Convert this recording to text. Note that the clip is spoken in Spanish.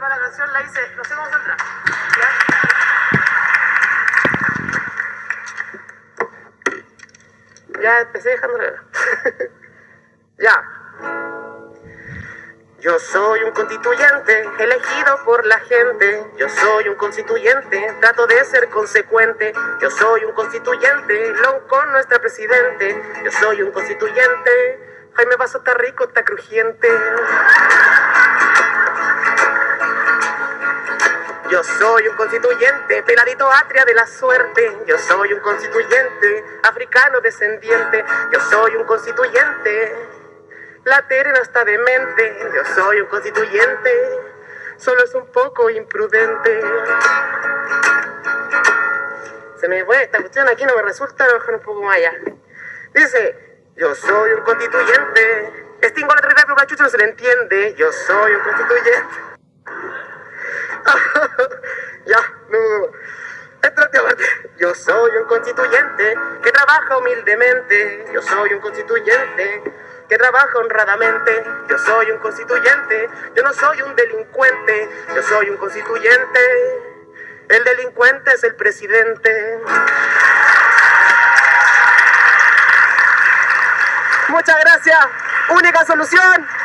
para la canción la hice, no sé cómo saldrá. Ya empecé dejándole. Ya. Yo soy un constituyente elegido por la gente. Yo soy un constituyente, trato de ser consecuente. Yo soy un constituyente, con nuestra presidente. Yo soy un constituyente, Jaime Basso está rico, está crujiente. Yo soy un constituyente, peladito atria de la suerte. Yo soy un constituyente, africano descendiente. Yo soy un constituyente, la terna está demente. Yo soy un constituyente, solo es un poco imprudente. Se me fue esta cuestión aquí, no me resulta, lo bajar un poco más allá. Dice, yo soy un constituyente, extingo la tribuna, pero la chucha no se le entiende. Yo soy un constituyente. Ya, no. Esta es la parte. Yo soy un constituyente que trabaja humildemente. Yo soy un constituyente que trabaja honradamente. Yo soy un constituyente, yo no soy un delincuente. Yo soy un constituyente, el delincuente es el presidente. Muchas gracias. Única solución.